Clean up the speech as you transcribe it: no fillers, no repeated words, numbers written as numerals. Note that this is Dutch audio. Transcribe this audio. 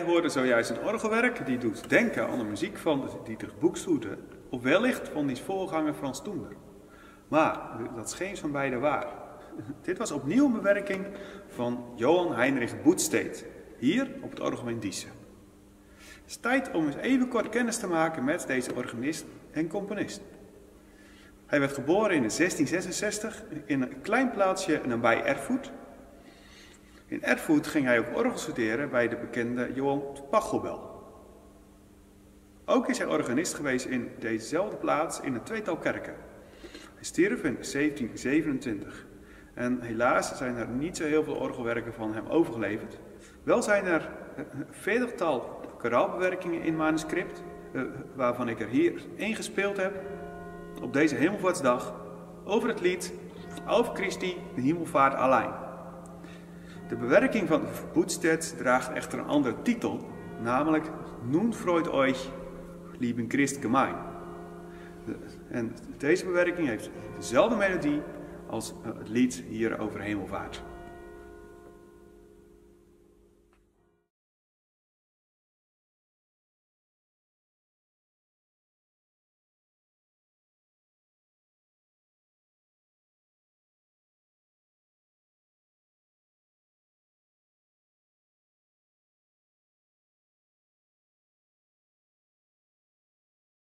hoorde zojuist een orgelwerk die doet denken aan de muziek van Dietrich Buxtehude of wellicht van die voorganger Frans Toender. Maar dat is geen van beide waar. Dit was opnieuw een bewerking van Johann Heinrich Buttstedt, hier op het orgel in Diezen. Het is tijd om eens even kort kennis te maken met deze organist en componist. Hij werd geboren in 1666 in een klein plaatsje nabij Erfurt. In Erfurt ging hij ook orgel studeren bij de bekende Johann Pachelbel. Ook is hij organist geweest in dezezelfde plaats in een tweetal kerken. Hij stierf in 1727 en helaas zijn er niet zo heel veel orgelwerken van hem overgeleverd. Wel zijn er een veertigtal koraalbewerkingen in manuscript, waarvan ik er hier één gespeeld heb op deze hemelvaartsdag over het lied Auf Christi de Himmelfahrt allein. De bewerking van Buttstedt draagt echter een andere titel, namelijk Nun freut euch, lieben Christ gemein. En deze bewerking heeft dezelfde melodie als het lied hier over hemelvaart.